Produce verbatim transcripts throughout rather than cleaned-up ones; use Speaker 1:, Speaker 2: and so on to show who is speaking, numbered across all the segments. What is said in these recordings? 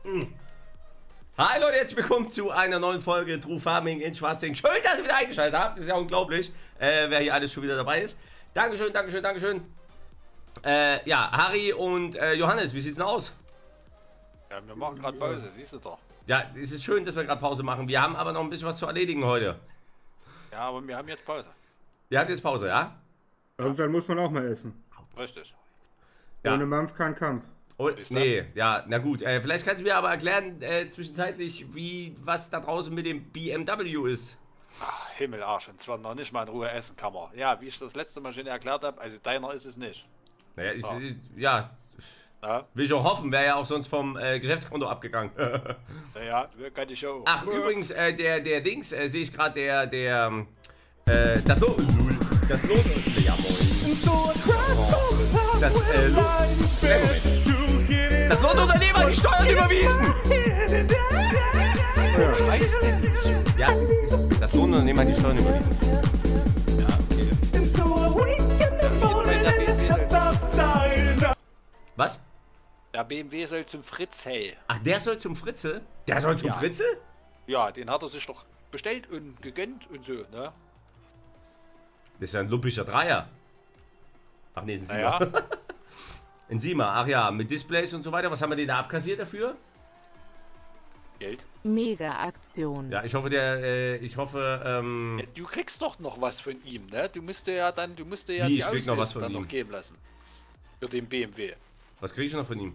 Speaker 1: Hm. Hi Leute, herzlich willkommen zu einer neuen Folge True Farming in Schwarzing. Schön, dass ihr wieder eingeschaltet habt. Das ist ja unglaublich, äh, wer hier alles schon wieder dabei ist. Dankeschön, Dankeschön, Dankeschön. Äh, ja, Harry und äh, Johannes, wie sieht's denn aus?
Speaker 2: Ja, wir machen gerade Pause, siehst du doch.
Speaker 1: Ja, es ist schön, dass wir gerade Pause machen. Wir haben aber noch ein bisschen was zu erledigen heute.
Speaker 2: Ja, aber wir haben jetzt Pause.
Speaker 1: Ihr habt jetzt Pause, ja?
Speaker 3: Irgendwann muss man auch mal essen.
Speaker 2: Richtig.
Speaker 1: Ja.
Speaker 3: Ohne Mampf kein Kampf.
Speaker 1: Oh, nee, ja, na gut. Äh, vielleicht kannst du mir aber erklären, äh, zwischenzeitlich, wie, was da draußen mit dem B M W ist.
Speaker 2: Ach, Himmelarsch, und zwar noch nicht mal in Ruhe essen kann man. Ja, wie ich das letzte Mal schon erklärt habe, also deiner ist es nicht.
Speaker 1: Naja, ich,
Speaker 2: Ja.
Speaker 1: ich, ja,
Speaker 2: Ja,
Speaker 1: will ich auch hoffen, wäre ja auch sonst vom äh, Geschäftskonto abgegangen.
Speaker 2: ja, kann ich auch.
Speaker 1: Ach, übrigens, äh, der, der Dings, äh, sehe ich gerade, der, der, äh, das Lohn, das Lohn, ja moin. Das, äh, Lohn, das Lohnunternehmer hat die Steuern überwiesen!
Speaker 2: Scheiß denn?
Speaker 1: Ja, das Lohnunternehmer hat die Steuern überwiesen. Was?
Speaker 2: Der B M W soll zum Fritz, hey.
Speaker 1: Ach, der soll zum Fritze? Der soll zum
Speaker 2: Ja.
Speaker 1: Fritze?
Speaker 2: Ja, den hat er sich doch bestellt und gegönnt und so, ne?
Speaker 1: Das ist ja ein lumpischer Dreier. Ach nee, ist ein Siemer.
Speaker 2: Naja,
Speaker 1: Ein Siemer, ach ja, mit Displays und so weiter. Was haben wir denn da abkassiert dafür?
Speaker 2: Geld.
Speaker 4: Mega-Aktion.
Speaker 1: Ja, ich hoffe, der, äh, ich hoffe, ähm...
Speaker 2: Ja, du kriegst doch noch was von ihm, ne? Du musst dir ja dann, du musst dir ja
Speaker 1: Wie,
Speaker 2: die
Speaker 1: ich krieg noch was
Speaker 2: Auslösung
Speaker 1: von
Speaker 2: dann
Speaker 1: ihm?
Speaker 2: noch geben lassen. Für den B M W.
Speaker 1: Was kriege ich noch von ihm?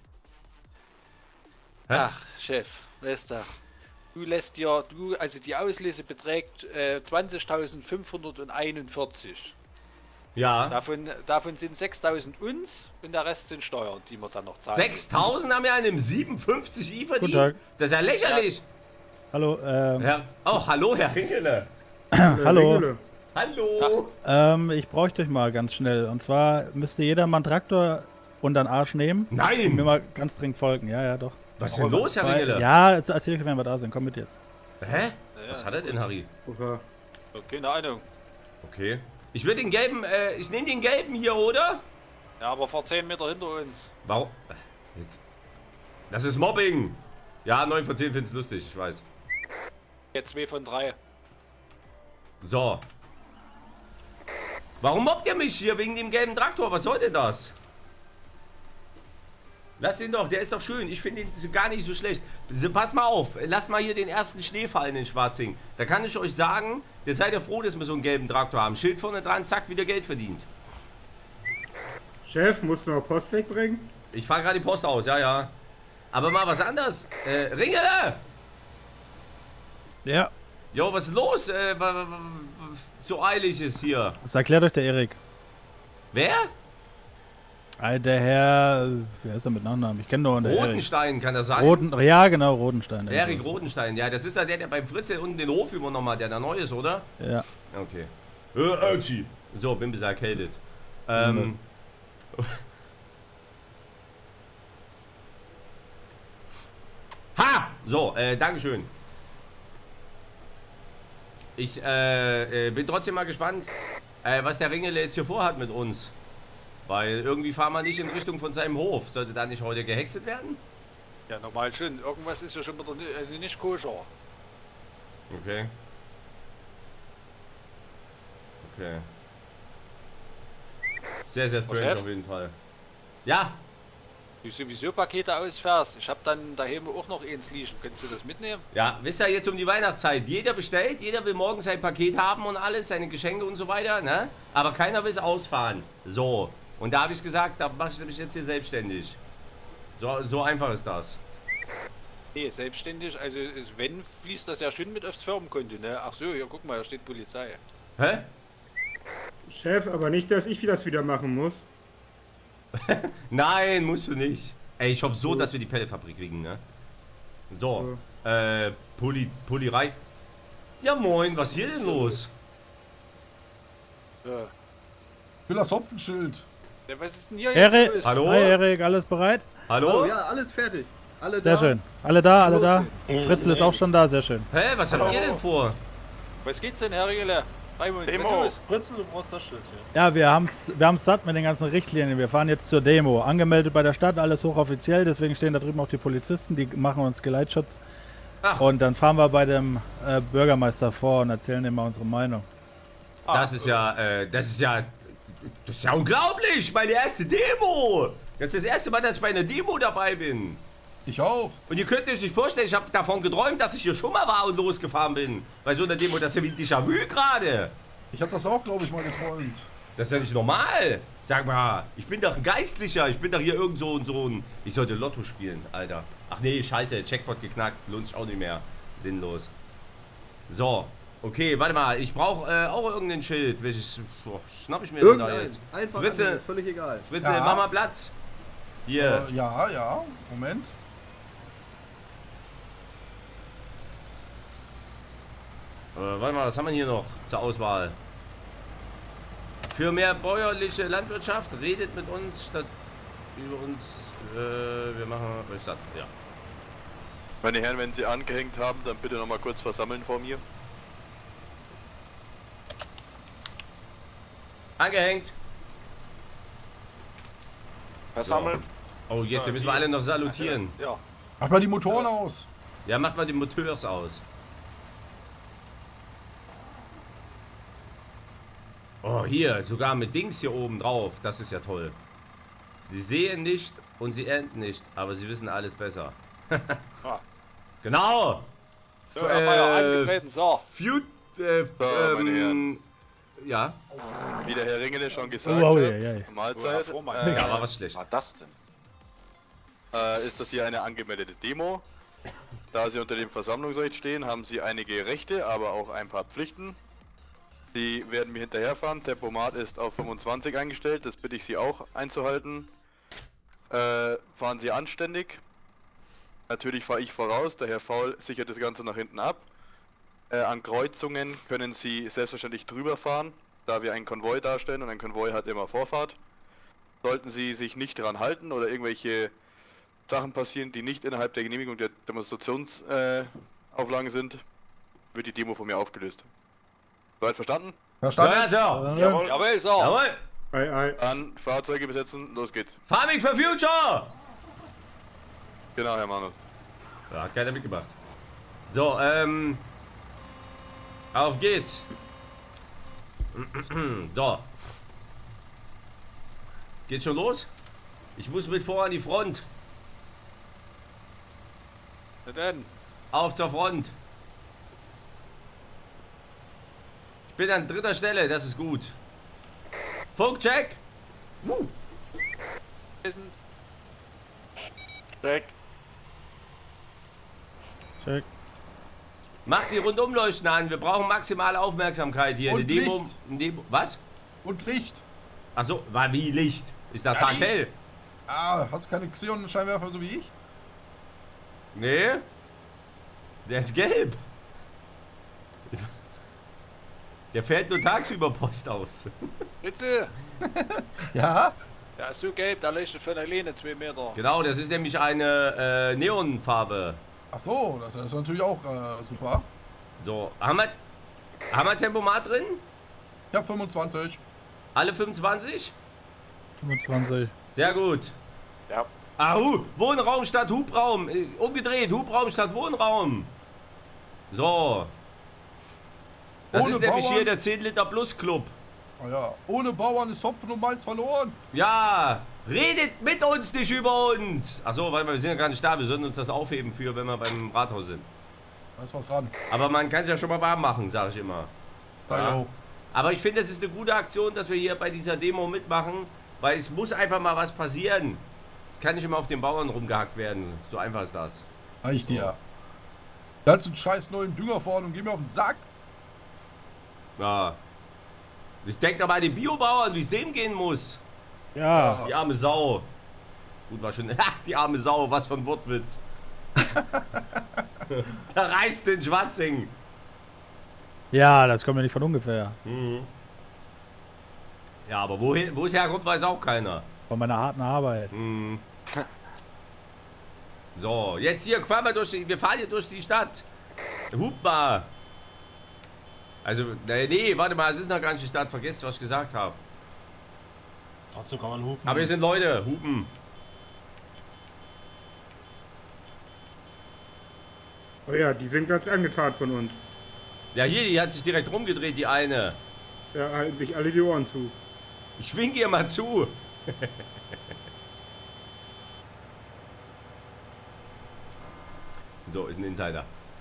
Speaker 1: Hä?
Speaker 2: Ach, Chef, weißt du, du lässt dir, du, also die Auslese beträgt äh, zwanzigtausendfünfhunderteinundvierzig.
Speaker 1: Ja.
Speaker 2: Davon, davon sind sechstausend uns und der Rest sind Steuern, die wir dann noch zahlen.
Speaker 1: sechstausend haben wir an einem siebenundfünfzig i verdient?
Speaker 5: Guten Tag.
Speaker 1: Das ist ja lächerlich.
Speaker 5: Hallo, ähm,
Speaker 1: Ja. Oh, hallo, Herr Ringele.
Speaker 5: hallo.
Speaker 3: Ringele.
Speaker 1: Hallo.
Speaker 5: Ähm, ich bräuchte euch mal ganz schnell. Und zwar müsste jeder mal einen Traktor unter den Arsch nehmen und mir
Speaker 1: Nein.
Speaker 5: mal ganz dringend folgen. Ja, ja, doch.
Speaker 1: Was ist denn los, Herr
Speaker 5: Weil-
Speaker 1: Ringele?
Speaker 5: Ja, das erzähl ich euch, wenn wir da sind. Komm mit jetzt.
Speaker 1: Hä?
Speaker 2: Ja,
Speaker 1: Was hat er denn, Harry?
Speaker 3: Ufa.
Speaker 2: Oh, keine Ahnung.
Speaker 1: Okay. Ich will den gelben, äh, ich nehme den gelben hier, oder?
Speaker 2: Ja, aber vor zehn Meter hinter uns.
Speaker 1: Warum? Jetzt. Das ist Mobbing. Ja, neun von zehn find's lustig, ich weiß.
Speaker 2: Jetzt zwei von drei.
Speaker 1: So. Warum mobbt ihr mich hier wegen dem gelben Traktor? Was soll denn das? Lass den doch, der ist doch schön. Ich finde ihn gar nicht so schlecht. So, pass mal auf, lasst mal hier den ersten Schnee fallen in Schwarzing. Da kann ich euch sagen, der seid ihr froh, dass wir so einen gelben Traktor haben. Schild vorne dran, zack, wieder Geld verdient.
Speaker 3: Chef, musst du noch Post wegbringen?
Speaker 1: Ich fahre gerade die Post aus, ja, ja. Aber mal was anderes. Äh, Ringele!
Speaker 5: Ja,
Speaker 1: Jo, was ist los? Äh, wa- wa- wa- so eilig ist hier.
Speaker 5: das erklärt euch der Erik.
Speaker 1: Wer?
Speaker 5: Ah, der Herr, wer ist er mit Nachnamen? Ich kenne doch den Erik.
Speaker 1: Rodenstein, kann das sein?
Speaker 5: Roden, ja, genau, Rodenstein.
Speaker 1: Erik Rodenstein, ja, das ist da der, der beim Fritze unten den Hof übernommen hat, der da neu ist, oder?
Speaker 5: Ja.
Speaker 1: Okay. Äh, Ötschi. So, bin ein bisschen erkältet. Ähm. Ha! So, äh, Dankeschön. Ich äh, äh, bin trotzdem mal gespannt, äh, was der Ringele jetzt hier vorhat mit uns. Weil irgendwie fahren wir nicht in Richtung von seinem Hof. Sollte da nicht heute gehexet werden?
Speaker 2: Ja, normal schon. Irgendwas ist ja schon wieder ni- also nicht koscher.
Speaker 1: Okay. Okay. Sehr, sehr strange
Speaker 2: Chef?
Speaker 1: auf jeden Fall. Ja,
Speaker 2: Du sowieso Pakete ausfährst. Ich habe dann daheim auch noch eins liegen. Könntest du das mitnehmen?
Speaker 1: ja, wisst ihr, jetzt um die Weihnachtszeit. Jeder bestellt, jeder will morgen sein Paket haben und alles, seine Geschenke und so weiter, ne? Aber keiner will es ausfahren. So. Und da habe ich gesagt, da mache ich mich jetzt hier selbstständig. So, so einfach ist das.
Speaker 2: Nee, selbstständig. Also ist, wenn, fließt das ja schön mit aufs Firmenkonto, ne? Ach so, hier guck mal, da steht Polizei.
Speaker 1: Hä?
Speaker 3: Chef, aber nicht, dass ich das wieder machen muss.
Speaker 1: Nein, musst du nicht. Ey, ich hoffe so, dass wir die Pelletfabrik kriegen, ne? So. Äh, Poli, Polirei. Ja moin, was hier denn los?
Speaker 2: Ja.
Speaker 6: will das Hopfenschild.
Speaker 2: Ja, was ist denn hier
Speaker 5: Erik,
Speaker 2: los?
Speaker 1: Hallo?
Speaker 5: Hi Erik, alles bereit?
Speaker 1: Hallo?
Speaker 7: Oh ja, alles fertig. Alle
Speaker 5: Sehr
Speaker 7: da.
Speaker 5: schön. Alle da, alle da.
Speaker 7: Los
Speaker 5: Fritzl ist auch schon da, sehr schön.
Speaker 1: Hä, was habt ihr denn vor?
Speaker 2: Was geht's denn, Herr Riegele? Raimund,
Speaker 8: Demo.
Speaker 2: wenn du
Speaker 8: Fritzel, du brauchst das Schild hier.
Speaker 5: Ja, wir haben's, wir haben's satt mit den ganzen Richtlinien. Wir fahren jetzt zur Demo. Angemeldet bei der Stadt, alles hochoffiziell. Deswegen stehen da drüben auch die Polizisten, die machen uns Geleitschutz.
Speaker 1: Ach.
Speaker 5: Und dann fahren wir bei dem äh, Bürgermeister vor und erzählen ihm mal unsere Meinung.
Speaker 1: Das ist ja, äh, das ist ja, das ist ja unglaublich. Meine erste Demo. Das ist das erste Mal, dass ich bei einer Demo dabei bin.
Speaker 6: Ich auch.
Speaker 1: Und ihr könnt euch nicht vorstellen, ich habe davon geträumt, dass ich hier schon mal war und losgefahren bin. Bei so einer Demo, das ist ja wie ein Déjà-vu gerade.
Speaker 6: Ich habe das auch, glaube ich, mal geträumt.
Speaker 1: Das ist ja nicht normal. Sag mal, ich bin doch ein Geistlicher. Ich bin doch hier irgend so, so ein... Ich sollte Lotto spielen, Alter. Ach nee, scheiße, Checkpot geknackt. Lohnt sich auch nicht mehr. Sinnlos. So, okay, warte mal. Ich brauche äh, auch irgendein Schild. Welches oh, schnapp ich mir denn da
Speaker 7: Irgendeins.
Speaker 1: jetzt?
Speaker 7: Einfach
Speaker 1: Fritze.
Speaker 7: annehmen, ist völlig egal.
Speaker 1: Fritze,
Speaker 6: Ja.
Speaker 1: mach mal Platz. Hier.
Speaker 6: Äh, ja, ja. Moment.
Speaker 1: Äh, warte mal, was haben wir hier noch zur Auswahl? Für mehr bäuerliche Landwirtschaft, redet mit uns statt über uns. Äh, wir machen, was ich sag, ja.
Speaker 9: Meine Herren, wenn Sie angehängt haben, dann bitte noch mal kurz versammeln vor mir.
Speaker 1: Angehängt.
Speaker 2: versammeln.
Speaker 1: Oh, jetzt
Speaker 2: Ja,
Speaker 1: müssen
Speaker 2: wie?
Speaker 1: wir alle noch salutieren.
Speaker 2: Ja.
Speaker 6: Mach mal die Motoren aus.
Speaker 1: Ja, macht mal die Moteurs aus. Oh, hier, sogar mit Dings hier oben drauf. Das ist ja toll. Sie sehen nicht und sie ernten nicht, aber sie wissen alles besser.
Speaker 2: Ah.
Speaker 1: Genau!
Speaker 2: So, Herr Meier, angetreten, so.
Speaker 1: Fut, äh,
Speaker 9: So, meine
Speaker 1: ähm,
Speaker 9: Herren.
Speaker 1: Ja.
Speaker 9: Wie der Herr Ringele schon gesagt
Speaker 5: Oh,
Speaker 9: hat,
Speaker 5: ja, ja, ja.
Speaker 9: Mahlzeit,
Speaker 2: Oh,
Speaker 9: äh,
Speaker 1: Ja, war was schlecht.
Speaker 2: Was war das denn?
Speaker 9: äh, ist das hier eine angemeldete Demo. Da Sie unter dem Versammlungsrecht stehen, haben Sie einige Rechte, aber auch ein paar Pflichten. Sie werden mir hinterherfahren. Tempomat ist auf fünfundzwanzig eingestellt, das bitte ich Sie auch einzuhalten. Äh, fahren Sie anständig. Natürlich fahre ich voraus, der Herr Faul sichert das Ganze nach hinten ab. Äh, an Kreuzungen können Sie selbstverständlich drüber fahren, da wir einen Konvoi darstellen und ein Konvoi hat immer Vorfahrt. Sollten Sie sich nicht daran halten oder irgendwelche Sachen passieren, die nicht innerhalb der Genehmigung der Demonstrationsauflagen äh, Auflagen sind, wird die Demo von mir aufgelöst. Soweit verstanden?
Speaker 6: Verstanden?
Speaker 1: Ja, so.
Speaker 2: Jawohl, jawohl, so.
Speaker 1: Jawohl.
Speaker 3: Ei, ei.
Speaker 9: An Fahrzeuge besetzen, los geht's.
Speaker 1: Farming for Future!
Speaker 9: Genau, Herr Manus.
Speaker 1: Ja, hat keiner mitgemacht. So, ähm. Auf geht's. So. Geht schon los? Ich muss mit vor an die Front.
Speaker 2: Na denn.
Speaker 1: Auf zur Front. Ich bin an dritter Stelle, das ist gut. Funkcheck. Uh.
Speaker 8: Check.
Speaker 5: Check.
Speaker 1: Mach die Rundumleuchten an, wir brauchen maximale Aufmerksamkeit hier.
Speaker 6: Und
Speaker 1: Eine Demo,
Speaker 6: Licht.
Speaker 1: eine Demo. Was?
Speaker 6: Und Licht.
Speaker 1: Achso, war wie Licht. Ist da
Speaker 6: Ja,
Speaker 1: taghell?
Speaker 6: Licht. Ah, hast du keine Xenon-Scheinwerfer so wie ich?
Speaker 1: Nee. Der ist gelb. Der fährt nur tagsüber Post aus.
Speaker 2: Ritze.
Speaker 6: Ja.
Speaker 2: Ja, ist so gelb, da leuchtet von der Lehne zwei Meter.
Speaker 1: Genau, das ist nämlich eine äh, Neonfarbe.
Speaker 6: Ach so, das ist natürlich auch äh, super.
Speaker 1: So, haben wir, haben wir Tempomat drin?
Speaker 6: Ich hab fünfundzwanzig.
Speaker 1: Alle fünfundzwanzig?
Speaker 5: fünfundzwanzig.
Speaker 1: Sehr gut.
Speaker 2: Ja.
Speaker 1: Ah, hu, Wohnraum statt Hubraum. Äh, Umgedreht, Hubraum statt Wohnraum. So. Das
Speaker 6: Ohne
Speaker 1: ist nämlich
Speaker 6: Bauern.
Speaker 1: hier der zehn Liter Plus Club.
Speaker 6: Oh ja, ohne Bauern ist Hopfen und Malz verloren.
Speaker 1: Ja, redet mit uns, nicht über uns. Achso, warte mal, wir sind ja gar nicht da. Wir sollten uns das aufheben für, wenn wir beim Rathaus sind.
Speaker 6: Da ist was dran.
Speaker 1: Aber man kann es ja schon mal warm machen, sage ich immer.
Speaker 6: Da
Speaker 1: Ja.
Speaker 6: jo.
Speaker 1: Aber ich finde, es ist eine gute Aktion, dass wir hier bei dieser Demo mitmachen, weil es muss einfach mal was passieren. Es kann nicht immer auf den Bauern rumgehackt werden. So einfach ist das.
Speaker 6: Reicht dir. Ganzen scheiß neuen Dünger vorne und geh mir auf den Sack.
Speaker 1: Ja. Ich denke doch mal an den Biobauern, wie es dem gehen muss.
Speaker 5: Ja.
Speaker 1: Die arme Sau. Gut, war schon. Ha, die arme Sau, was für ein Wortwitz. Der reichste in Schwarzing.
Speaker 5: Ja, das kommt ja nicht von ungefähr.
Speaker 1: Mhm. Ja, aber wohin, wo es herkommt, weiß auch keiner.
Speaker 5: Von meiner harten Arbeit.
Speaker 1: Mhm. So, jetzt hier fahren wir durch die, wir fahren hier durch die Stadt. Hup mal. Also, nee, nee, warte mal, es ist noch gar nicht die Stadt. Vergesst, was ich gesagt habe.
Speaker 8: Trotzdem kann man hupen.
Speaker 1: Aber hier sind Leute, hupen.
Speaker 3: Oh ja, die sind ganz angetan von uns.
Speaker 1: Ja, hier, die hat sich direkt rumgedreht, die eine.
Speaker 3: Da halten sich alle die Ohren zu.
Speaker 1: Ich winke ihr mal zu. So, ist ein Insider.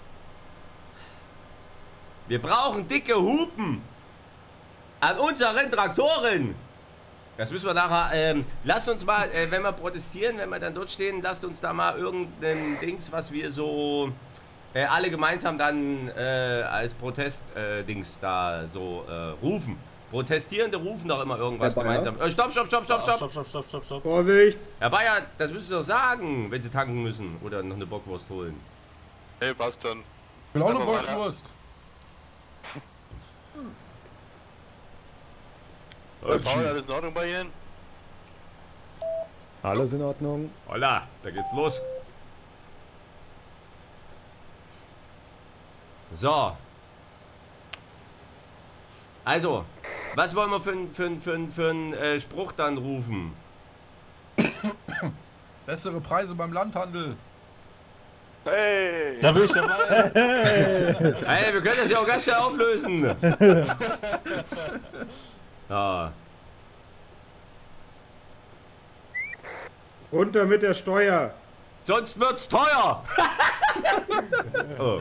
Speaker 1: Wir brauchen dicke Hupen an unseren Traktoren. Das müssen wir nachher, ähm, lasst uns mal, äh, wenn wir protestieren, wenn wir dann dort stehen, lasst uns da mal irgendein Dings, was wir so äh, alle gemeinsam dann äh, als Protest-Dings äh, da so äh, rufen. Protestierende rufen doch immer irgendwas
Speaker 7: Herr Bayer?
Speaker 1: gemeinsam. Äh, stopp, stopp, stopp, stopp, stopp.
Speaker 8: Stopp, stopp, stopp, stopp, stopp.
Speaker 3: Vorsicht!
Speaker 1: Herr Bayer, das müssen Sie doch sagen, wenn Sie tanken müssen oder noch eine Bockwurst holen.
Speaker 9: Hey, passt schon.
Speaker 6: Ich will auch eine
Speaker 9: Aber weiter.
Speaker 6: Bockwurst.
Speaker 9: Bei Paul, alles in Ordnung bei Ihnen?
Speaker 10: Alles in Ordnung.
Speaker 1: Holla, da geht's los. So. Also, was wollen wir für einen für einen- für einen- für einen, äh, Spruch dann rufen?
Speaker 6: Bessere Preise beim Landhandel.
Speaker 9: Hey!
Speaker 8: Da bin ich dabei.
Speaker 1: Ey, wir können das ja auch ganz schnell auflösen. Ja.
Speaker 3: Runter mit der Steuer!
Speaker 1: Sonst wird's teuer. Oh.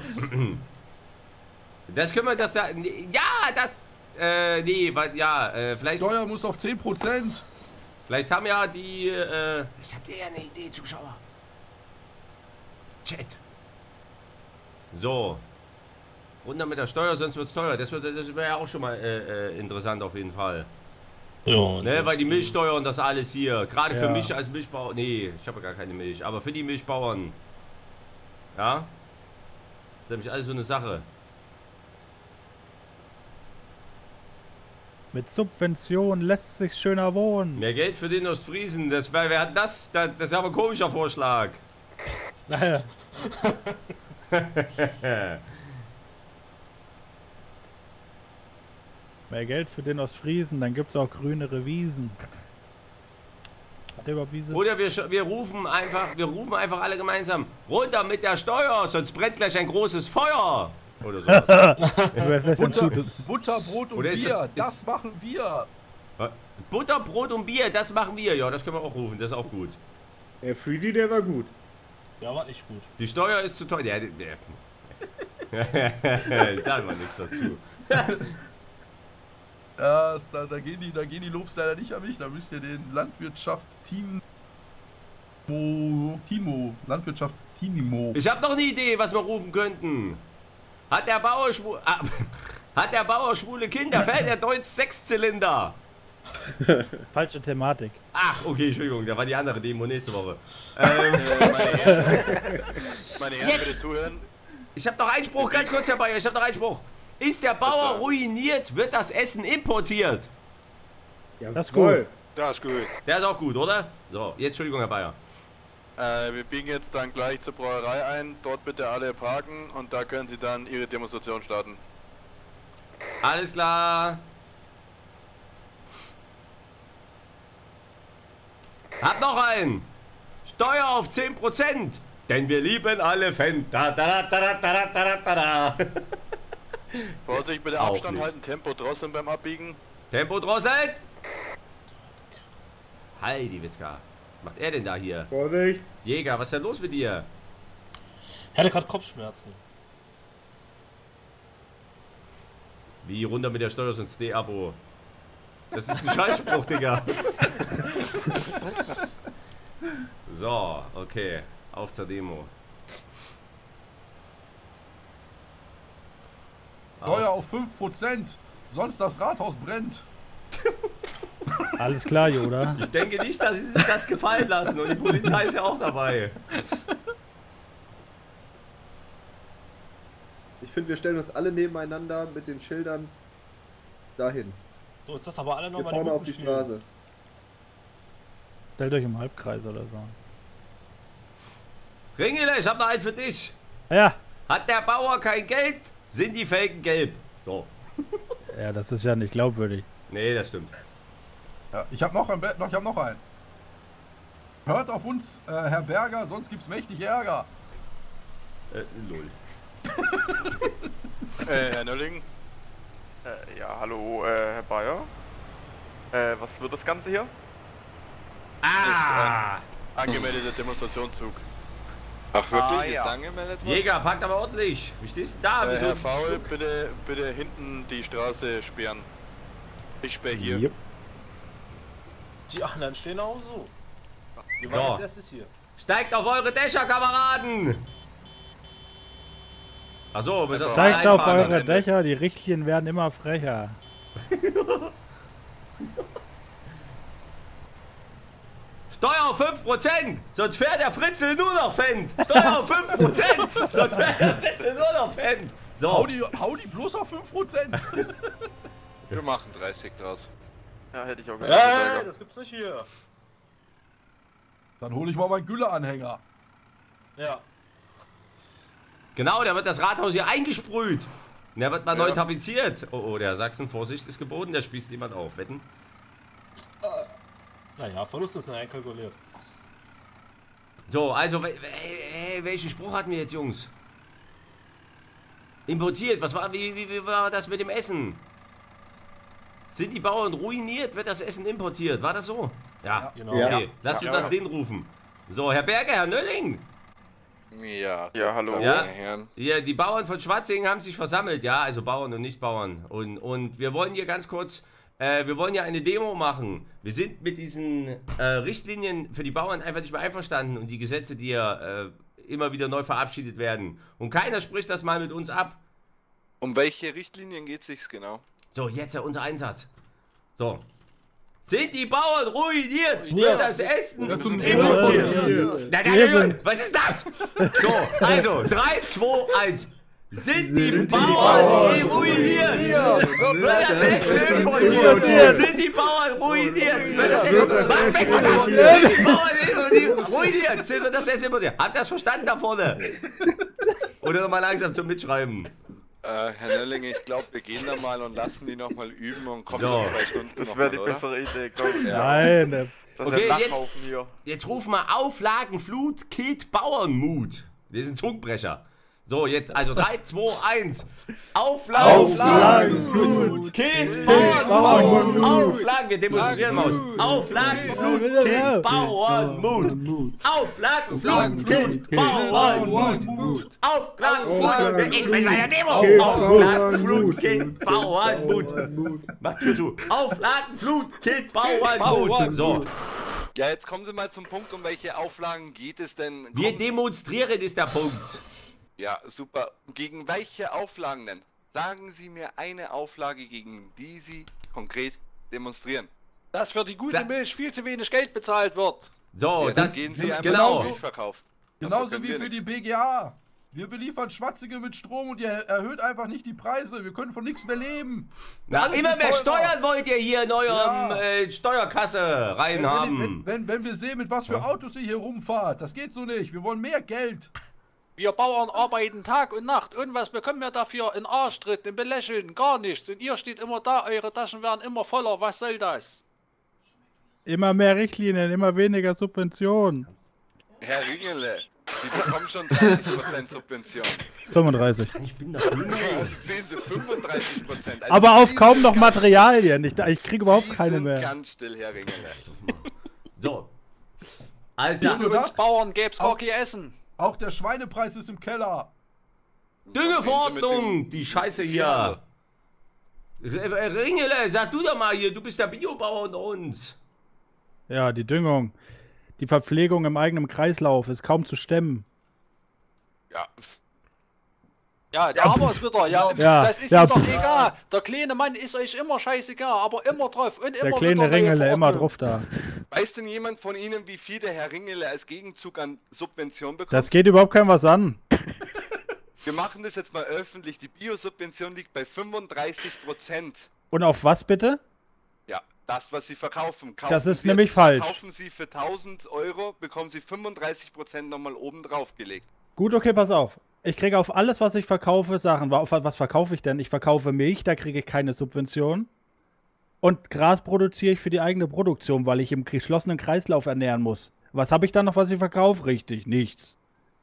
Speaker 1: Das können wir doch sagen. Ja, das. Äh, nee, wa- ja, äh, vielleicht.
Speaker 6: Steuer muss auf zehn Prozent.
Speaker 1: Vielleicht haben ja die. Äh, ich hab dir ja eine Idee, Zuschauer. Chat. So. Runter mit der Steuer, sonst wird's teuer. Das, wird- das wäre ja auch schon mal äh, äh, interessant auf jeden Fall.
Speaker 8: Jo,
Speaker 1: Ne, weil die Milchsteuer und das alles hier. Gerade für
Speaker 5: Ja.
Speaker 1: mich als Milchbauer. Nee, ich habe ja gar keine Milch. Aber für die Milchbauern. Ja. Das ist nämlich alles so eine Sache.
Speaker 5: Mit Subvention lässt sich schöner wohnen.
Speaker 1: Mehr Geld für den Ostfriesen. Das, wär- wer hat das? Das, das ist aber ein komischer Vorschlag.
Speaker 5: Naja. Mehr Geld für den Ostfriesen, dann gibt's auch grünere Wiesen. Hat der überhaupt Wiese?
Speaker 1: Oder wir, sch- wir rufen einfach, wir rufen einfach alle gemeinsam runter mit der Steuer, sonst brennt gleich ein großes Feuer. Oder sowas.
Speaker 5: Wer vielleicht ein
Speaker 6: Butter,
Speaker 5: Zut-
Speaker 6: Butter, Brot und
Speaker 1: Oder ist
Speaker 6: Bier.
Speaker 1: das-
Speaker 6: Das, machen wir.
Speaker 1: Butter, Brot und Bier, das machen wir. Ja, das können wir auch rufen, das ist auch gut.
Speaker 3: Der Freezy, der war gut.
Speaker 8: Ja, war echt gut.
Speaker 1: Die Steuer ist zu teuer. Ja, der, der. Sag mal nichts dazu.
Speaker 6: Das, da, da, gehen die, da gehen die Lobs leider nicht an mich. Da müsst ihr den Landwirtschaftsteam. Mo, Timo. Landwirtschaftsteamimo.
Speaker 1: Ich habe noch eine Idee, was wir rufen könnten. Hat der Bauer schwu ah, hat der Bauer schwule Kinder, fährt der Deutsch Sechszylinder.
Speaker 5: Falsche Thematik.
Speaker 1: Ach, okay, Entschuldigung, da war die andere Demo nächste Woche. Ähm,
Speaker 9: Äh, meine Herren, meine Herren,
Speaker 1: Jetzt.
Speaker 9: bitte zuhören.
Speaker 1: ich habe noch einen Spruch, ganz kurz, Herr Bayer, ich habe noch einen Spruch. Ist der Bauer ruiniert, wird das Essen importiert.
Speaker 3: Ja,
Speaker 5: Das ist
Speaker 3: voll.
Speaker 9: Ja, ist gut.
Speaker 1: Der ist auch gut, oder? So, jetzt Entschuldigung, Herr Bayer.
Speaker 9: Äh, wir biegen jetzt dann gleich zur Brauerei ein. Dort bitte alle parken und da können Sie dann Ihre Demonstration starten.
Speaker 1: Alles klar. Hab noch einen. Steuer auf zehn Prozent. Denn wir lieben alle Fan. Da, da, da, da, da, da, da, da.
Speaker 9: Vorsicht, bitte
Speaker 1: Auch
Speaker 9: Abstand
Speaker 1: nicht.
Speaker 9: halten, Tempo drosseln beim Abbiegen.
Speaker 1: Tempo drosseln. Heidi Witzka. Was macht er denn da hier?
Speaker 3: Vorsicht!
Speaker 1: Jäger, was ist denn los mit dir?
Speaker 8: Ich hatte gerade Kopfschmerzen.
Speaker 1: Wie runter mit der Steuer, sonst D-Abo. Das ist ein Scheißspruch, Digga. So, okay. Auf zur Demo.
Speaker 6: Steuer auf fünf Prozent. Sonst das Rathaus brennt.
Speaker 5: Alles klar, Yoda.
Speaker 1: Ich denke nicht, dass sie sich das gefallen lassen und die Polizei ist ja auch dabei.
Speaker 7: Ich finde, wir stellen uns alle nebeneinander mit den Schildern dahin.
Speaker 8: So, jetzt das aber alle
Speaker 7: Hier
Speaker 8: nochmal
Speaker 7: vorne auf die Straße.
Speaker 5: Stellt euch im Halbkreis oder so.
Speaker 1: Ringele, ich hab noch einen für dich.
Speaker 5: Ja,
Speaker 1: Hat der Bauer kein Geld, sind die Felgen gelb. So.
Speaker 5: Ja, das ist ja nicht glaubwürdig.
Speaker 1: Nee, das stimmt.
Speaker 6: Ja, ich habe noch, ein, noch, ich hab noch einen. Hört auf uns, äh, Herr Berger, sonst gibt's mächtig Ärger.
Speaker 1: Äh, lol.
Speaker 9: Äh, Herr Nölling,
Speaker 10: Äh, ja, hallo, äh, Herr Bayer. Äh, was wird das Ganze hier?
Speaker 1: Ah!
Speaker 9: angemeldeter Demonstrationszug.
Speaker 11: Ach wirklich?
Speaker 10: Ah,
Speaker 11: Ist
Speaker 10: ja.
Speaker 11: angemeldet worden?
Speaker 1: Jäger, packt aber ordentlich. Wie stehst du da?
Speaker 9: Äh,
Speaker 1: Wieso-
Speaker 9: Herr Faul, bitte, bitte hinten die Straße sperren. Ich sperre hier.
Speaker 5: Jupp.
Speaker 8: Die anderen stehen auch so. Die
Speaker 1: So.
Speaker 8: waren als erstes hier.
Speaker 1: Steigt auf eure Dächer, Kameraden! Achso, bis das
Speaker 5: Steigt
Speaker 1: mal
Speaker 5: auf
Speaker 1: einfahren.
Speaker 5: eure Dächer, die Richtlinien werden immer frecher.
Speaker 1: Steuer auf fünf Prozent, sonst fährt der Fritzel nur noch Fendt. Steuer auf fünf Prozent, sonst fährt der Fritzel nur noch Fendt.
Speaker 6: Hau
Speaker 1: So,
Speaker 6: die, hau die bloß auf fünf Prozent.
Speaker 11: Wir machen dreißig draus.
Speaker 10: Ja, hätte ich auch gesagt. Herr
Speaker 8: Hey,
Speaker 10: Berger.
Speaker 8: das gibt's nicht hier.
Speaker 6: Dann hole ich mal meinen Gülle-Anhänger.
Speaker 8: Ja.
Speaker 1: genau, da wird das Rathaus hier eingesprüht. Und der wird mal
Speaker 9: Ja.
Speaker 1: neu tapeziert. Oh, oh, der Sachsen, Vorsicht ist geboten, der spießt jemand auf. Wetten?
Speaker 8: Naja, Verluste sind einkalkuliert.
Speaker 1: So, also, we- we- äh, welchen Spruch hatten wir jetzt, Jungs? Importiert, was war, wie, wie, wie war das mit dem Essen? Sind die Bauern ruiniert, wird das Essen importiert? War das so? Ja.
Speaker 8: Genau.
Speaker 1: Okay,
Speaker 7: Ja.
Speaker 1: lasst
Speaker 10: Ja.
Speaker 1: uns das den rufen. So, Herr Berger, Herr Nölling.
Speaker 11: Ja,
Speaker 10: Ja, hallo.
Speaker 11: meine
Speaker 1: Ja.
Speaker 11: Herren.
Speaker 1: Ja, die Bauern von Schwarzingen haben sich versammelt, ja, also Bauern und Nicht-Bauern. Und, und wir wollen hier ganz kurz, äh, wir wollen ja eine Demo machen. Wir sind mit diesen äh, Richtlinien für die Bauern einfach nicht mehr einverstanden und die Gesetze, die ja äh, immer wieder neu verabschiedet werden. Und keiner spricht das mal mit uns ab.
Speaker 11: Um welche Richtlinien geht sich's genau?
Speaker 1: So, jetzt ja unser Einsatz. So. Sind die Bauern ruiniert?
Speaker 8: Ja.
Speaker 1: Wird das Essen
Speaker 6: Das ist ein
Speaker 1: importiert? Nein, nein,
Speaker 5: Wir
Speaker 1: nein,
Speaker 5: sind-
Speaker 1: was ist das? So, also, drei, zwei, eins. Sind, die
Speaker 7: Sind die
Speaker 1: Bauern
Speaker 7: Bauern
Speaker 1: ruiniert?
Speaker 7: ruiniert?
Speaker 1: Wird das Essen importiert? Sind die Bauern ruiniert? Wird das Essen
Speaker 7: Wird das
Speaker 1: Mach
Speaker 7: Essen
Speaker 1: weg, verdammt!
Speaker 7: importiert?
Speaker 1: Sind die Bauern ruiniert? Sind wird das Essen importiert? Habt ihr das verstanden da vorne? Oder nochmal langsam zum Mitschreiben.
Speaker 11: Äh, Herr Nölling, ich glaube, wir gehen da mal und lassen die nochmal üben und kommen
Speaker 1: So.
Speaker 11: so in zwei Stunden
Speaker 10: Das
Speaker 11: noch
Speaker 10: wäre die
Speaker 11: mal, oder?
Speaker 10: bessere Idee, glaube ich.
Speaker 11: Ja.
Speaker 5: Nein, der-
Speaker 10: Das
Speaker 1: Okay,
Speaker 10: ist ein
Speaker 1: jetzt-
Speaker 10: Lachhaufen hier.
Speaker 1: Jetzt ruf mal Auflagenflut, killt Bauernmut. Wir sind Zungenbrecher. So, jetzt also drei, zwei, eins. Auflagenflut, killt Bauernmut. Auflagen, wir demonstrieren Maus. Auflagenflut, killt Bauernmut. Auflagenflut, killt Bauernmut. Auflagenflut, ich bin bei der Demo. Auflagenflut, killt Bauernmut. Macht Tür zu. Auflagenflut, killt Bauernmut. So.
Speaker 11: Ja, jetzt kommen Sie mal zum Punkt, um welche Auflagen geht es denn?
Speaker 1: Wir
Speaker 11: Kommen Sie-
Speaker 1: demonstrieren, ist der Punkt.
Speaker 11: Ja, super. Gegen welche Auflagen denn? Sagen Sie mir eine Auflage, gegen die Sie konkret demonstrieren.
Speaker 2: Dass für die gute
Speaker 1: Da-
Speaker 2: Milch viel zu wenig Geld bezahlt wird.
Speaker 1: So,
Speaker 11: ja, dann
Speaker 1: das,
Speaker 11: gehen Sie einfach
Speaker 1: genau.
Speaker 11: zum Milchverkauf. Dafür
Speaker 6: Genauso
Speaker 11: können
Speaker 6: wie
Speaker 11: wir
Speaker 6: für die
Speaker 11: nichts.
Speaker 6: B G A. Wir beliefern Schwarzige mit Strom und ihr erhöht einfach nicht die Preise. Wir können von nichts mehr leben.
Speaker 1: Na,
Speaker 6: Alles
Speaker 1: immer
Speaker 6: wird
Speaker 1: mehr
Speaker 6: teurer.
Speaker 1: Steuern wollt ihr hier in eurem
Speaker 6: Ja.
Speaker 1: äh, Steuerkasse rein
Speaker 6: Wenn,
Speaker 1: haben.
Speaker 6: wenn, wenn, wenn wir sehen, mit was für Autos ihr hier rumfahrt, das geht so nicht. Wir wollen mehr Geld.
Speaker 2: Wir Bauern arbeiten Tag und Nacht. Und was bekommen wir dafür? In Arschtritt, in Belächeln, gar nichts. Und ihr steht immer da, eure Taschen werden immer voller. Was soll das?
Speaker 5: immer mehr Richtlinien, immer weniger Subventionen.
Speaker 11: Herr Ringele, Sie bekommen schon dreißig Prozent Subvention.
Speaker 5: fünfunddreißig.
Speaker 1: Ich bin doch dumm, ey.
Speaker 11: Jetzt sehen Sie fünfunddreißig Prozent. Also
Speaker 5: Aber auf
Speaker 11: Sie
Speaker 5: kaum
Speaker 11: sind
Speaker 5: noch
Speaker 11: ganz-
Speaker 5: Materialien. Ich, ich kriege überhaupt
Speaker 11: Sie
Speaker 5: keine
Speaker 11: sind
Speaker 5: mehr.
Speaker 11: ganz still, Herr Ringele.
Speaker 1: So. Alles
Speaker 6: Nicht
Speaker 1: klar.
Speaker 6: nur
Speaker 2: Für uns
Speaker 6: das,
Speaker 2: Bauern gäb's gar
Speaker 6: Auch-
Speaker 2: kein Essen.
Speaker 6: auch der Schweinepreis ist im Keller.
Speaker 1: Düngeverordnung, die Scheiße hier.
Speaker 11: Viehhandel.
Speaker 1: Äh, Ringele, sag du doch mal hier, du bist der Biobauer unter uns.
Speaker 5: Ja, die Düngung. Die Verpflegung im eigenen Kreislauf ist kaum zu stemmen.
Speaker 11: Ja,
Speaker 2: Ja, da haben wir es wieder. Ja,
Speaker 5: Ja,
Speaker 2: das ist
Speaker 5: ja,
Speaker 2: ihm doch
Speaker 5: pff.
Speaker 2: egal. Der kleine Mann ist euch immer scheißegal, aber immer drauf. Und
Speaker 5: Der
Speaker 2: immer
Speaker 5: kleine
Speaker 2: wieder neue
Speaker 5: Ringele immer
Speaker 2: Verordnungen.
Speaker 5: drauf da.
Speaker 11: weiß denn jemand von Ihnen, wie viel der Herr Ringele als Gegenzug an Subvention bekommt?
Speaker 5: Das geht überhaupt kein was an.
Speaker 11: Wir machen das jetzt mal öffentlich. Die Biosubvention liegt bei fünfunddreißig Prozent.
Speaker 5: Und auf was bitte?
Speaker 11: Ja, das, was Sie verkaufen. Kaufen
Speaker 5: Das ist
Speaker 11: Sie
Speaker 5: nämlich
Speaker 11: jetzt,
Speaker 5: falsch.
Speaker 11: Kaufen Sie für tausend Euro, bekommen Sie fünfunddreißig Prozent nochmal oben drauf gelegt.
Speaker 5: Gut, okay, pass auf. Ich kriege auf alles, was ich verkaufe, Sachen. Auf was verkaufe ich denn? Ich verkaufe Milch, da kriege ich keine Subvention. Und Gras produziere ich für die eigene Produktion, weil ich im geschlossenen Kreislauf ernähren muss. Was habe ich dann noch, was ich verkaufe? Richtig, nichts.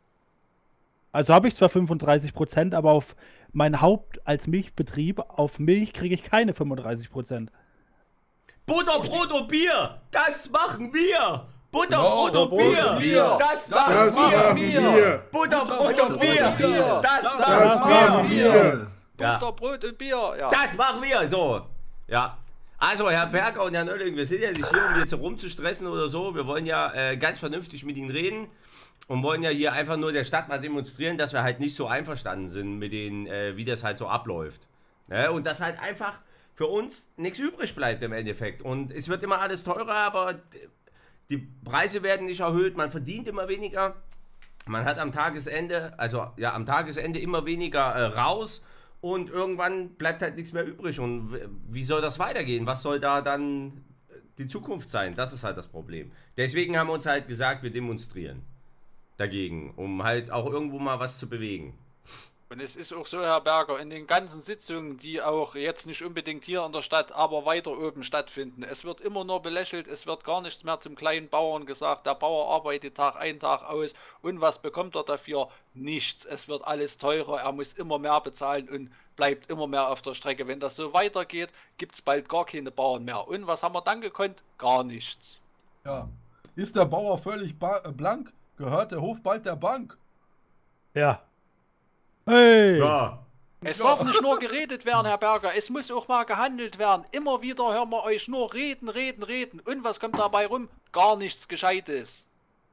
Speaker 5: Also habe ich zwar fünfunddreißig Prozent, aber auf mein Haupt als Milchbetrieb, auf Milch kriege ich keine fünfunddreißig Prozent.
Speaker 1: Butter, Brot und Bier, das machen wir! Butter,
Speaker 6: Genau,
Speaker 1: Brot und
Speaker 6: Brot
Speaker 1: Bier,
Speaker 6: und Bier.
Speaker 1: das,
Speaker 3: Das
Speaker 1: machen
Speaker 3: machen
Speaker 1: wir!
Speaker 3: wir.
Speaker 1: Butter, Brot und Bier, das,
Speaker 3: Das
Speaker 1: das
Speaker 3: machen wir.
Speaker 1: Ja.
Speaker 2: Butter, Brot und Bier. Ja.
Speaker 1: Das machen wir, so. Ja. Also, Herr Berger und Herr Nölling, wir sind ja nicht hier, um jetzt rumzustressen oder so. Wir wollen ja äh, ganz vernünftig mit Ihnen reden und wollen ja hier einfach nur der Stadt mal demonstrieren, dass wir halt nicht so einverstanden sind mit den, äh, wie das halt so abläuft. Ne? Und dass halt einfach für uns nichts übrig bleibt im Endeffekt. Und es wird immer alles teurer, aber die Preise werden nicht erhöht, man verdient immer weniger. Man hat am Tagesende, also ja, am Tagesende immer weniger äh, raus. Und irgendwann bleibt halt nichts mehr übrig. Und wie soll das weitergehen? Was soll da dann die Zukunft sein? Das ist halt das Problem. Deswegen haben wir uns halt gesagt, wir demonstrieren dagegen, um halt auch irgendwo mal was zu bewegen.
Speaker 2: Und es ist auch so, Herr Berger, in den ganzen Sitzungen, die auch jetzt nicht unbedingt hier in der Stadt, aber weiter oben stattfinden, es wird immer nur belächelt, es wird gar nichts mehr zum kleinen Bauern gesagt, der Bauer arbeitet Tag ein, Tag aus und was bekommt er dafür? Nichts. Es wird alles teurer, er muss immer mehr bezahlen und bleibt immer mehr auf der Strecke. Wenn das so weitergeht, gibt es bald gar keine Bauern mehr. Und was haben wir dann gekonnt? Gar nichts.
Speaker 6: Ja. Ist der Bauer völlig blank? Gehört der Hof bald der Bank?
Speaker 5: Ja. Hey!
Speaker 1: Ja.
Speaker 2: Es darf nicht nur geredet werden, Herr Berger, es muss auch mal gehandelt werden. Immer wieder hören wir euch nur reden, reden, reden. Und was kommt dabei rum? Gar nichts Gescheites.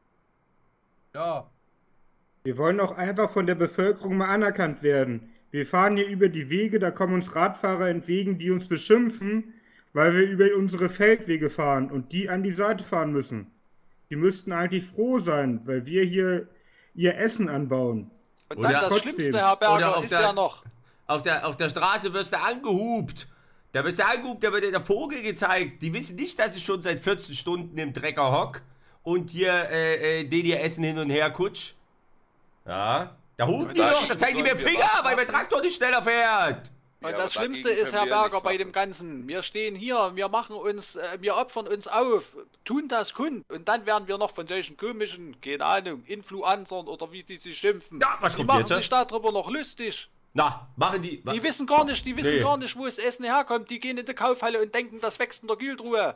Speaker 6: Ja.
Speaker 3: Wir wollen auch einfach von der Bevölkerung mal anerkannt werden. Wir fahren hier über die Wege, da kommen uns Radfahrer entgegen, die uns beschimpfen, weil wir über unsere Feldwege fahren und die an die Seite fahren müssen. Die müssten eigentlich froh sein, weil wir hier ihr Essen anbauen.
Speaker 2: Und dann das
Speaker 3: trotzdem.
Speaker 2: Schlimmste, Herr Berger, ist
Speaker 1: der,
Speaker 2: ja noch...
Speaker 1: Auf der, auf der Straße wirst du angehupt. Da wirst du angehupt, da wird dir der Vogel gezeigt. Die wissen nicht, dass ich schon seit vierzehn Stunden im Drecker hock und hier äh, äh, den ihr Essen hin und her kutsch. Ja. Da hupen die doch, da zeigen die mir Finger, weil mein Traktor nicht schneller fährt.
Speaker 2: Und
Speaker 11: Ja,
Speaker 2: das
Speaker 11: aber
Speaker 2: Schlimmste
Speaker 11: dagegen
Speaker 2: ist,
Speaker 11: können
Speaker 2: Herr
Speaker 11: wir ja
Speaker 2: Berger,
Speaker 11: nichts
Speaker 2: bei
Speaker 11: machen.
Speaker 2: dem Ganzen, wir stehen hier, wir machen uns, äh, wir opfern uns auf, tun das kund und dann werden wir noch von solchen komischen, keine Ahnung, Influencern oder wie die sich schimpfen,
Speaker 1: Ja, was
Speaker 2: die
Speaker 1: kommt
Speaker 2: machen
Speaker 1: jetzt?
Speaker 2: sich darüber noch lustig.
Speaker 1: Na, machen die...
Speaker 2: Die wissen gar nicht, die wissen
Speaker 1: Nee.
Speaker 2: gar nicht, wo das Essen herkommt, die gehen in die Kaufhalle und denken, das wächst in der Kühltruhe.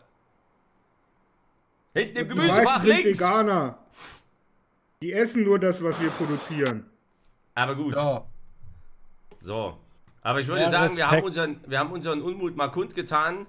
Speaker 1: Hinten im
Speaker 3: Die
Speaker 1: Gemüsefach
Speaker 3: meisten sind
Speaker 1: links.
Speaker 3: Veganer. Die essen nur das, was wir produzieren.
Speaker 1: Aber gut.
Speaker 6: Ja.
Speaker 1: So. Aber ich würde
Speaker 5: Ja,
Speaker 1: sagen, wir haben,
Speaker 5: Respekt.
Speaker 1: unseren, wir haben unseren Unmut mal kundgetan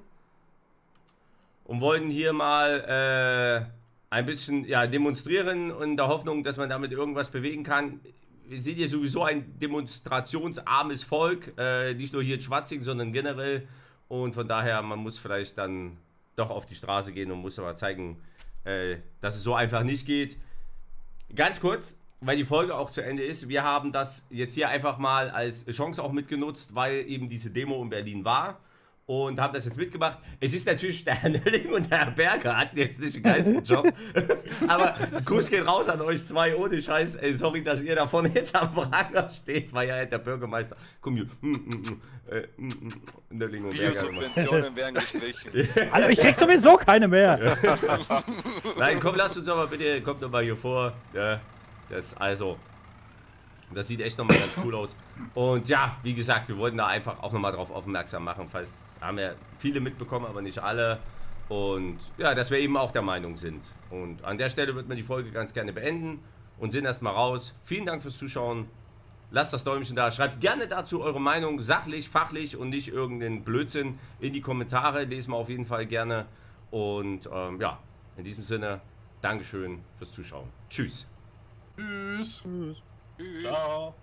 Speaker 1: und wollten hier mal äh, ein bisschen ja, demonstrieren und in der Hoffnung, dass man damit irgendwas bewegen kann. Wir sind ja sowieso ein demonstrationsarmes Volk, äh, nicht nur hier in Schwarzing, sondern generell. Und von daher, man muss vielleicht dann doch auf die Straße gehen und muss aber zeigen, äh, dass es so einfach nicht geht. Ganz kurz, weil die Folge auch zu Ende ist, wir haben das jetzt hier einfach mal als Chance auch mitgenutzt, weil eben diese Demo in Berlin war und haben das jetzt mitgemacht. Es ist natürlich, der Herr Nölling und der Herr Berger hatten jetzt nicht den geilsten Job, aber Gruß geht raus an euch zwei, ohne Scheiß. Ey, sorry, dass ihr da vorne jetzt am Pranger steht, weil ja der Bürgermeister, komm hier, mm, mm, mm, äh, mm, mm, Nölling und Berger.
Speaker 11: Biosubventionen werden gestrichen.
Speaker 5: Also ich krieg sowieso keine mehr.
Speaker 1: Nein, komm, lasst uns doch mal bitte, kommt doch mal hier vor. Ja, das, also, das sieht echt nochmal ganz cool aus. Und ja, wie gesagt, wir wollten da einfach auch nochmal drauf aufmerksam machen. Falls haben ja viele mitbekommen, aber nicht alle. Und ja, dass wir eben auch der Meinung sind. Und an der Stelle wird man die Folge ganz gerne beenden und sind erstmal raus. Vielen Dank fürs Zuschauen. Lasst das Däumchen da. Schreibt gerne dazu eure Meinung, sachlich, fachlich und nicht irgendeinen Blödsinn in die Kommentare. Lesen wir auf jeden Fall gerne. Und ähm, ja, in diesem Sinne, Dankeschön fürs Zuschauen. Tschüss.
Speaker 6: Tschüss.
Speaker 8: Ciao.